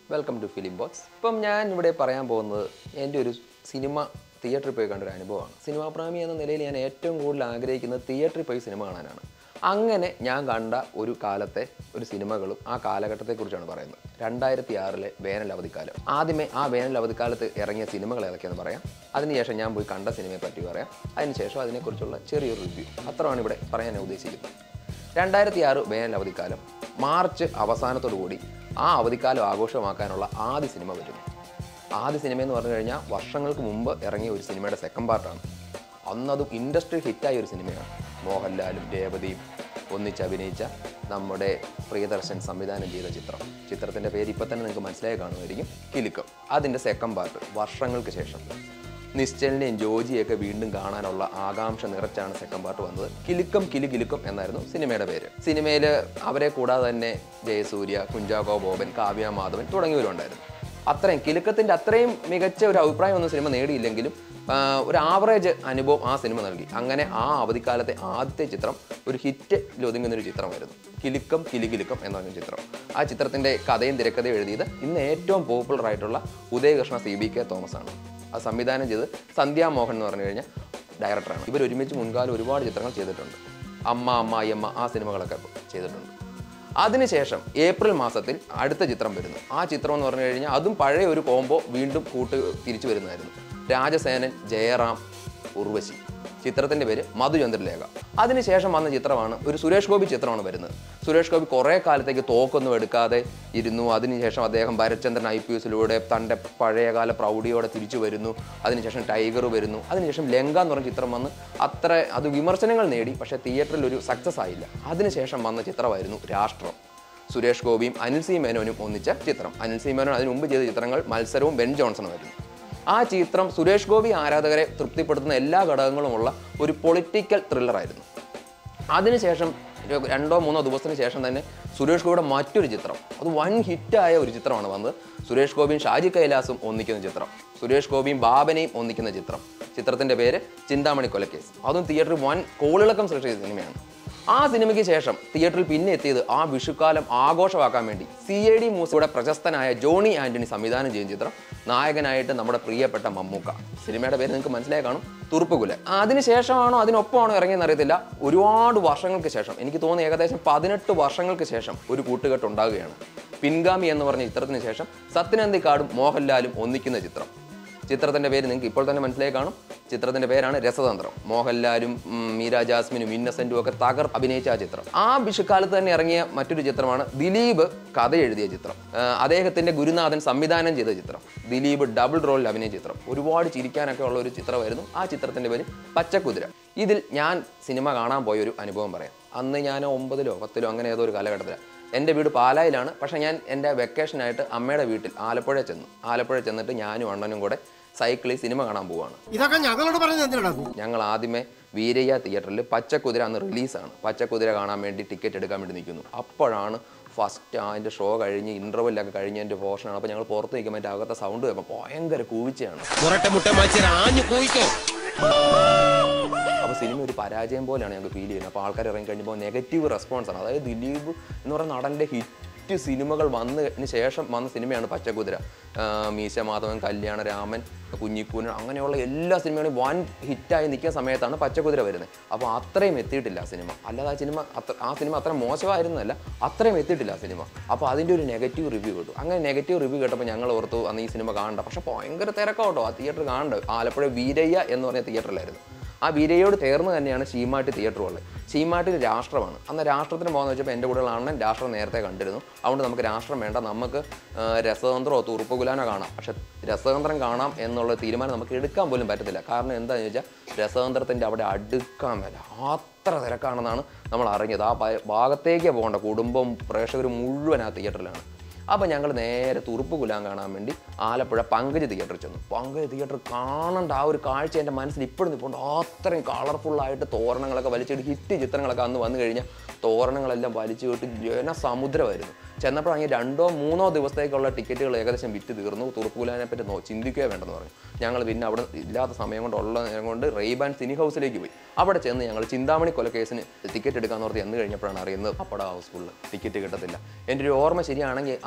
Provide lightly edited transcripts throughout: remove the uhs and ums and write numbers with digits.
Welcome to film box. ഇപ്പം ഞാൻ ഇവിടെ പറയാൻ പോകുന്നത് എൻ്റെ ഒരു സിനിമ തിയേറ്ററിൽ പോയി കണ്ടൊരു അനുഭവമാണ്. സിനിമാ പ്രേമി എന്ന നിലയിൽ ഞാൻ ഏറ്റവും കൂടുതൽ ആഗ്രഹിക്കുന്നത് തിയേറ്ററിൽ പോയി സിനിമ കാണാനാണ്. അങ്ങനെ ഞാൻ കണ്ട ഒരു കാലത്തെ ഒരു സിനിമകളും ആ കാലഘട്ടത്തെക്കുറിച്ചാണ് പറയുന്നത്. 2006 വേനൽ അവധിക്കാലം. ആദ്യമേ ആ വേനൽ അവധിക്കാലത്ത് ഇറങ്ങിയ സിനിമകൾ ഏതൊക്കെയെന്ന് പറയാം. അതിനുശേഷം ഞാൻ പോയി കണ്ട സിനിമയെ പറ്റി പറയാം. അതിനുശേഷം അതിനെക്കുറിച്ചുള്ള ചെറിയൊരു റിവ്യൂ. അത്രയാണ് ഇവിടെ പറയാൻ ഉദ്ദേശിക്കുന്നത്. 2006 വേനൽ അവധിക്കാലം മാർച്ച് അവസാനത്തോടുകൂടി ആ അവധിക്കാലം ആഘോഷമാക്കാനുള്ള ആദ്യ സിനിമ വരുന്നു. ആദ്യ സിനിമ എന്ന് പറഞ്ഞു കഴിഞ്ഞാൽ വർഷങ്ങൾക്ക് മുമ്പ് ഇറങ്ങിയ ഒരു സിനിമയുടെ സെക്കൻഡ് പാർട്ടാണ്. അന്നതും ഇൻഡസ്ട്രി ഹിറ്റായ ഒരു സിനിമയാണ്. മോഹൻലാലും രേവതിയും ഒന്നിച്ച് അഭിനയിച്ച നമ്മുടെ പ്രിയദർശൻ സംവിധാനം ചെയ്ത ചിത്രത്തിൻ്റെ പേര് ഇപ്പം തന്നെ നിങ്ങൾക്ക് മനസ്സിലായി കാണുമായിരിക്കും, കിലുക്കം. അതിൻ്റെ സെക്കൻഡ് പാർട്ട് വർഷങ്ങൾക്ക് ശേഷം നിശ്ചലിനെയും ജോജിയൊക്കെ വീണ്ടും കാണാനുള്ള ആകാംക്ഷ നിറച്ചാണ് സെക്കൻഡ് പാർട്ട് വന്നത്. കിലുക്കം എന്നായിരുന്നു സിനിമയുടെ പേര്. സിനിമയിൽ അവരെ കൂടാതെ തന്നെ ജയസൂര്യ, കുഞ്ചാക്കോ ബോബൻ, കാവ്യ മാധവൻ തുടങ്ങിയവരുണ്ടായിരുന്നു. അത്രയും കിലുക്കത്തിൻ്റെ അത്രയും മികച്ച ഒരു അഭിപ്രായം ഒന്നും സിനിമ നേടിയില്ലെങ്കിലും ഒരു ആവറേജ് അനുഭവം ആ സിനിമ നൽകി. അങ്ങനെ ആ അവധിക്കാലത്തെ ആദ്യത്തെ ചിത്രം ഒരു ഹിറ്റിൽ ഒതുങ്ങുന്നൊരു ചിത്രമായിരുന്നു കിലുക്കം എന്ന് പറഞ്ഞ ചിത്രം. ആ ചിത്രത്തിൻ്റെ കഥയും തിരക്കഥയും എഴുതിയത് ഇന്ന് ഏറ്റവും പോപ്പുലർ ആയിട്ടുള്ള ഉദയകൃഷ്ണ CBK തോമസ് ആണ്. അത് സംവിധാനം ചെയ്ത് സന്ധ്യാമോഹൻ എന്ന് പറഞ്ഞു കഴിഞ്ഞാൽ ഡയറക്ടറാണ്. ഇവർ ഒരുമിച്ച് മുൻകാലം ഒരുപാട് ചിത്രങ്ങൾ ചെയ്തിട്ടുണ്ട്. അമ്മായിയമ്മ ആ സിനിമകളൊക്കെ ചെയ്തിട്ടുണ്ട്. അതിനുശേഷം ഏപ്രിൽ മാസത്തിൽ അടുത്ത ചിത്രം വരുന്നു. ആ ചിത്രം എന്ന് പറഞ്ഞു കഴിഞ്ഞാൽ അതും പഴയ ഒരു കോംബോ വീണ്ടും തിരിച്ചു വരുന്നതായിരുന്നു. രാജസേനൻ, ജയറാം, ഉർവശി. ചിത്രത്തിൻ്റെ പേര് മധുചന്ദ്രലേഖ. അതിനുശേഷം വന്ന ചിത്രമാണ് ഒരു സുരേഷ് ഗോപി ചിത്രമാണ് വരുന്നത്. സുരേഷ് ഗോപി കുറേ കാലത്തേക്ക് തോക്കൊന്നും എടുക്കാതെ ഇരുന്നു. അതിനുശേഷം അദ്ദേഹം ഭരചന്ദ്രൻ IPSലൂടെ തൻ്റെ പഴയകാല പ്രൗഢിയോടെ തിരിച്ചു വരുന്നു. അതിനുശേഷം ടൈഗർ വരുന്നു. അതിനുശേഷം ലങ്ക എന്ന് പറഞ്ഞ ചിത്രം വന്ന് അത് വിമർശനങ്ങൾ നേടി, പക്ഷേ തിയേറ്ററിൽ ഒരു സക്സസ് ആയില്ല. അതിനുശേഷം വന്ന ചിത്രമായിരുന്നു രാഷ്ട്രം. സുരേഷ് ഗോപിയും അനിൽ സി മേനോനും ഒന്നിച്ച ചിത്രം. അനിൽ സി മേനോൻ അതിന് മുമ്പ് ചെയ്ത ചിത്രങ്ങൾ മത്സരവും ബെൻ ജോൺസണുമായിരുന്നു. ആ ചിത്രം സുരേഷ് ഗോപി ആരാധകരെ തൃപ്തിപ്പെടുത്തുന്ന എല്ലാ ഘടകങ്ങളുമുള്ള ഒരു പൊളിറ്റിക്കൽ ത്രില്ലറായിരുന്നു. അതിനുശേഷം 2-3 ദിവസത്തിന് ശേഷം തന്നെ സുരേഷ് ഗോപിയുടെ മറ്റൊരു ചിത്രം, അത് വൻ ഹിറ്റായ ഒരു ചിത്രമാണ് വന്നത്. സുരേഷ് ഗോപിയും ഷാജി കൈലാസും ഒന്നിക്കുന്ന ചിത്രം, സുരേഷ് ഗോപിയും ഭാവനയും ഒന്നിക്കുന്ന ചിത്രം. ചിത്രത്തിൻ്റെ പേര് ചിന്താമണി കൊലക്കേസ്. അതും തിയേറ്ററിൽ വൻ കോളിളക്കം സൃഷ്ടിച്ച സിനിമയാണ്. ആ സിനിമയ്ക്ക് ശേഷം തിയേറ്ററിൽ പിന്നെ എത്തിയത് ആ വിഷുക്കാലം ആഘോഷമാക്കാൻ വേണ്ടി CID മൂസയുടെ പ്രശസ്തനായ ജോണി ആൻ്റണി സംവിധാനം ചെയ്യുന്ന ചിത്രം. നായകനായിട്ട് നമ്മുടെ പ്രിയപ്പെട്ട മമ്മൂക്ക. സിനിമയുടെ പേര് നിങ്ങൾക്ക് മനസ്സിലായി കാണും, തുറുപ്പുകുല. അതിനുശേഷമാണോ അതിനൊപ്പമാണോ ഇറങ്ങിയെന്ന് അറിയത്തില്ല. ഒരുപാട് വർഷങ്ങൾക്ക് ശേഷം, എനിക്ക് തോന്നുന്നു ഏകദേശം 18 വർഷങ്ങൾക്ക് ശേഷം ഒരു കൂട്ടുകെട്ട് ഉണ്ടാകുകയാണ്. പിൻഗാമി എന്ന് പറഞ്ഞ ചിത്രത്തിന് ശേഷം സത്യനന്ദിക്കാടും മോഹൻലാലും ഒന്നിക്കുന്ന ചിത്രം. ചിത്രത്തിൻ്റെ പേര് നിങ്ങൾക്ക് ഇപ്പോൾ തന്നെ മനസ്സിലായി കാണും. ചിത്രത്തിൻ്റെ പേരാണ് രസതന്ത്രം. മോഹൻലാലും മീര ജാസ്മിനും ഇന്നസെൻറ്റും ഒക്കെ അഭിനയിച്ച ആ ചിത്രം. ആ വിഷുക്കാലത്ത് തന്നെ ഇറങ്ങിയ മറ്റൊരു ചിത്രമാണ് ദിലീപ് കഥ എഴുതിയ ചിത്രം. അദ്ദേഹത്തിൻ്റെ ഗുരുനാഥൻ സംവിധാനം ചെയ്ത ചിത്രം. ദിലീപ് ഡബിൾ റോളിൽ അഭിനയിച്ച ചിത്രം. ഒരുപാട് ചിരിക്കാനൊക്കെ ഉള്ള ഒരു ചിത്രമായിരുന്നു. ആ ചിത്രത്തിൻ്റെ പേര് പച്ചക്കുതിര. ഇതിൽ ഞാൻ സിനിമ കാണാൻ പോയൊരു അനുഭവം പറയാം. അന്ന് ഞാൻ 9-ലോ 10-ലോ അങ്ങനെ ഏതോ ഒരു കാലഘട്ടത്തിലാണ്. എൻ്റെ വീട് പാലായിലാണ്. പക്ഷേ ഞാൻ എൻ്റെ വെക്കേഷനായിട്ട് അമ്മയുടെ വീട്ടിൽ ആലപ്പുഴ ചെന്നിട്ട് ഞാനും അണ്ണനും കൂടെ സൈക്കിളിൽ സിനിമ കാണാൻ പോവുകയാണ്. ഇതൊക്കെ ഞങ്ങളോട് പറഞ്ഞത് ഞങ്ങൾ ആദ്യമേ വീരയ്യ തിയേറ്ററിൽ പച്ചക്കുതിര അന്ന് റിലീസാണ്. പച്ചക്കുതിര കാണാൻ വേണ്ടി ടിക്കറ്റ് എടുക്കാൻ വേണ്ടി നിൽക്കുന്നു. അപ്പോഴാണ് ഫസ്റ്റ് അതിൻ്റെ ഷോ കഴിഞ്ഞ് ഇൻ്റർവെല്ലൊക്കെ കഴിഞ്ഞ് എൻ്റെ പോർഷനാണ്. അപ്പോൾ ഞങ്ങൾ പുറത്ത് നിൽക്കുമ്പോൾ എൻ്റെ അകത്തെ സൗണ്ട് കേൾക്കുമ്പോൾ ഭയങ്കര കൂവിച്ചയാണ്. അപ്പോൾ സിനിമ ഒരു പരാജയം പോലെയാണ് ഞങ്ങൾക്ക് ഫീൽ ചെയ്യുന്നത്. അപ്പോൾ ആൾക്കാർ ഇറങ്ങി കഴിഞ്ഞപ്പോൾ നെഗറ്റീവ് റെസ്പോൺസാണ്. അതായത് ദിലീപ് എന്ന് പറയുന്ന നടൻ്റെ ഹിറ്റ് സിനിമകൾ വന്നതിന് ശേഷം വന്ന സിനിമയാണ് പച്ചക്കുതിര. മീശ മാധവൻ, കല്യാണരാമൻ, കുഞ്ഞിക്കൂനൻ, അങ്ങനെയുള്ള എല്ലാ സിനിമകളും വൻ ഹിറ്റായി നിൽക്കുന്ന സമയത്താണ് പച്ചക്കുതിര വരുന്നത്. അപ്പോൾ അത്രയും എത്തിയിട്ടില്ല ആ സിനിമ. അല്ലാതെ ആ സിനിമ അത്ര മോശമായിരുന്നല്ല, അത്രയും എത്തിയിട്ടില്ല ആ സിനിമ. അപ്പോൾ അതിൻ്റെ ഒരു നെഗറ്റീവ് റിവ്യൂ കേട്ടു. അങ്ങനെ നെഗറ്റീവ് റിവ്യൂ കേട്ടപ്പോൾ ഞങ്ങൾ ഓർത്തു അന്ന് ഈ സിനിമ കാണണ്ട. പക്ഷേ ഭയങ്കര തിരക്കാട്ടോ ആ തിയേറ്റർ കാണണ്ട. ആലപ്പുഴ വീരയ്യ എന്ന് പറഞ്ഞ തിയേറ്ററിലായിരുന്നു. ആ വീരയോട് ചേർന്ന് തന്നെയാണ് ശീമാട്ടി തിയേറ്ററുള്ളത്. ശീമാട്ടിൽ രാഷ്ട്രമാണ്. അന്ന് രാഷ്ട്രത്തിന് പോകുന്ന വെച്ചപ്പോൾ എൻ്റെ കൂടെയുള്ള അണ്ണൻ രാഷ്ട്രം നേരത്തെ കണ്ടിരുന്നു. അതുകൊണ്ട് നമുക്ക് രാഷ്ട്രം വേണ്ട, നമുക്ക് രസതന്ത്രമോ തുറുപ്പുകുലാനോ കാണാം. പക്ഷെ രസതന്ത്രം കാണാം എന്നുള്ള തീരുമാനം നമുക്ക് എടുക്കാൻ പോലും പറ്റത്തില്ല. കാരണം എന്താണെന്ന് വെച്ചാൽ രസതന്ത്രത്തിൻ്റെ അവിടെ അടുക്കാൻ മേല അത്ര തിരക്കാണെന്നാണ് നമ്മൾ അറിഞ്ഞത്. ആ ഭാഗത്തേക്ക് പോകേണ്ട കുടുംബം പ്രേക്ഷകർ മുഴുവൻ ആ തിയേറ്ററിലാണ്. അപ്പോൾ ഞങ്ങൾ നേരെ തുറുപ്പുകുലാൻ കാണാൻ വേണ്ടി ആലപ്പുഴ പങ്കജ് തിയേറ്ററിൽ ചെന്നു. പങ്കജ് തിയേറ്റർ കാണേണ്ട ആ ഒരു കാഴ്ച എൻ്റെ മനസ്സിൽ ഇപ്പോഴും നിൽപ്പുണ്ട്. അത്രയും കളർഫുള്ളായിട്ട് തോരണങ്ങളൊക്കെ വലിച്ചിട്ട് ഹിറ്റ് ചിത്രങ്ങളൊക്കെ അന്ന് വന്നു കഴിഞ്ഞാൽ തോരണങ്ങളെല്ലാം വലിച്ചു വിട്ട് ജനസമുദ്രമായിരുന്നു. ചെന്നപ്പോൾ അങ്ങനെ 2-3 ദിവസത്തേക്കുള്ള ടിക്കറ്റുകൾ ഏകദേശം വിറ്റ് തീർന്നു. തുറുപ്പുകുലാനെ പറ്റി ചിന്തിക്കുക വേണ്ടെന്ന് പറഞ്ഞു. ഞങ്ങൾ പിന്നെ അവിടെ ഇല്ലാത്ത സമയം കൊണ്ട് റെയ്ബാൻ സിനി ഹൗസിലേക്ക് പോയി. അവിടെ ചെന്ന് ഞങ്ങൾ ചിന്താമണി കൊലക്കേസിന് ടിക്കറ്റ് എടുക്കാമെന്ന് ഓർത്ത് ചെന്ന് കഴിഞ്ഞപ്പോഴാണ് അറിയുന്നത് അപ്പട ഹൗസ്ഫുള്ള്, ടിക്കറ്റ് കിട്ടത്തില്ല. എൻ്റെ ഒരു ഓർമ്മ ശരിയാണെങ്കിൽ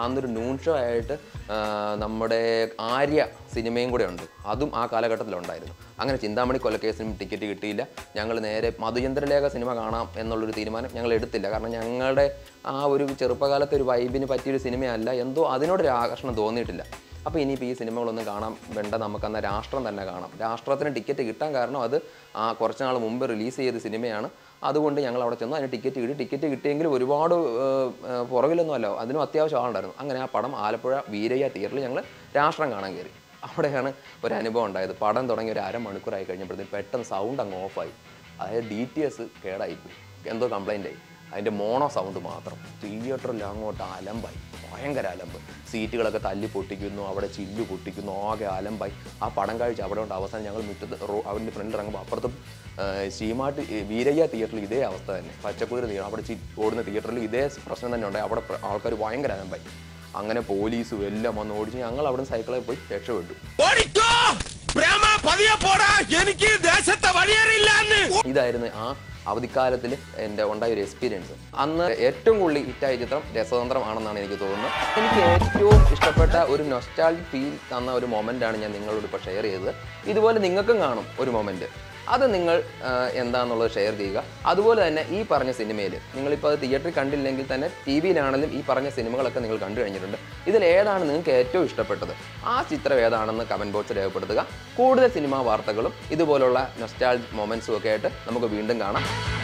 അന്നൊരു നൂൺ ഷോ ആയിട്ട് നമ്മുടെ ആര്യ സിനിമയും കൂടെ ഉണ്ട്, അതും ആ കാലഘട്ടത്തിലുണ്ടായിരുന്നു. അങ്ങനെ ചിന്താമണി കൊലക്കേസിനും ടിക്കറ്റ് കിട്ടിയില്ല. ഞങ്ങൾ നേരെ മധുചന്ദ്രലേഖ സിനിമ കാണാം എന്നുള്ളൊരു തീരുമാനം ഞങ്ങൾ എടുത്തില്ല. കാരണം ഞങ്ങളുടെ ആ ഒരു ചെറുപ്പകാലത്തെ ഒരു വൈബിന് പറ്റിയൊരു സിനിമയല്ല, എന്തോ അതിനോടൊരു ആകർഷണം തോന്നിയിട്ടില്ല. അപ്പോൾ ഇനിയിപ്പോൾ ഈ സിനിമകളൊന്നും കാണാൻ വേണ്ട, നമുക്കന്ന് രാഷ്ട്രം തന്നെ കാണാം. രാഷ്ട്രത്തിന് ടിക്കറ്റ് കിട്ടാൻ കാരണം അത് കുറച്ച് നാൾ മുമ്പ് റിലീസ് ചെയ്ത സിനിമയാണ്. അതുകൊണ്ട് ഞങ്ങൾ അവിടെ ചെന്നു, അതിന് ടിക്കറ്റ് കിട്ടിയെങ്കിലും ഒരുപാട് പുറകിലൊന്നും അല്ല, അതിനും അത്യാവശ്യം ആളുണ്ടായിരുന്നു. അങ്ങനെ ആ പടം ആലപ്പുഴ വീരയ്യ തിയേറ്ററിൽ ഞങ്ങൾ രാഷ്ട്രം കാണാൻ കയറി. അവിടെയാണ് ഒരു അനുഭവം ഉണ്ടായത്. പടം തുടങ്ങി ഒരു അരമണിക്കൂറായി കഴിഞ്ഞപ്പോഴത്തേക്കും പെട്ടെന്ന് സൗണ്ട് അങ്ങ് ഓഫായി. അതായത് DTS കേടായിപ്പോയി, എന്തോ കംപ്ലൈൻ്റ് ആയി. അതിൻ്റെ മോണോ സൗണ്ട് മാത്രം. തിയേറ്ററിൽ അങ്ങോട്ട് അലമ്പായി, ഭയങ്കര അലമ്പ്. സീറ്റുകളൊക്കെ തല്ലി പൊട്ടിക്കുന്നു, അവിടെ ചില്ല് പൊട്ടിക്കുന്നു, ആകെ അലമ്പായി. ആ പടം കാഴ്ച അവിടെ ഉണ്ട്. അവസാനം ഞങ്ങൾ മുറ്റത്ത് അവൻ്റെ ഫ്രണ്ടിൽ ഇറങ്ങുമ്പോൾ അപ്പുറത്തും ശീമാട്ട് വീരയ്യ തിയേറ്ററിൽ ഇതേ അവസ്ഥ തന്നെ. പച്ചക്കുതിര അവിടെ ഓടുന്ന തിയേറ്ററിൽ ഇതേ പ്രശ്നം തന്നെ ഉണ്ടായി. അവിടെ ആൾക്കാർ ഭയങ്കര അലമ്പായി. അങ്ങനെ പോലീസും എല്ലാം വന്ന് ഓടിച്ച് ഞങ്ങൾ അവിടെ നിന്ന് സൈക്കിളിൽ പോയി രക്ഷപ്പെട്ടു. ഇതായിരുന്നു ആ അവധിക്കാലത്തിൽ എൻ്റെ ഉണ്ടായ ഒരു എക്സ്പീരിയൻസ്. അന്ന് ഏറ്റവും കൂടുതൽ ഹിറ്റായ ചിത്രം രസതന്ത്രം ആണെന്നാണ് എനിക്ക് തോന്നുന്നത്. എനിക്ക് ഏറ്റവും ഇഷ്ടപ്പെട്ട ഒരു നൊസ്റ്റാൾജിക് ഫീൽ തന്ന ഒരു മൊമെൻ്റാണ് ഞാൻ നിങ്ങളോട് ഇപ്പോൾ ഷെയർ ചെയ്തത്. ഇതുപോലെ നിങ്ങൾക്കും കാണും ഒരു മൊമെൻറ്റ്, അത് നിങ്ങൾ എന്താണെന്നുള്ളത് ഷെയർ ചെയ്യുക. അതുപോലെ തന്നെ ഈ പറഞ്ഞ സിനിമയിൽ നിങ്ങളിപ്പോൾ അത് തിയേറ്ററിൽ കണ്ടില്ലെങ്കിൽ തന്നെ TV-യിലാണെങ്കിലും ഈ പറഞ്ഞ സിനിമകളൊക്കെ നിങ്ങൾ കണ്ടു കഴിഞ്ഞിട്ടുണ്ട്. ഇതിൽ ഏതാണ് നിങ്ങൾക്ക് ഏറ്റവും ഇഷ്ടപ്പെട്ടത്? ആ ചിത്രം ഏതാണെന്ന് കമൻറ്റ് ബോക്സിൽ രേഖപ്പെടുത്തുക. കൂടുതൽ സിനിമാ വാർത്തകളും ഇതുപോലുള്ള നൊസ്റ്റാൾജിക് മൊമെൻറ്റ്സും ഒക്കെ ആയിട്ട് നമുക്ക് വീണ്ടും കാണാം.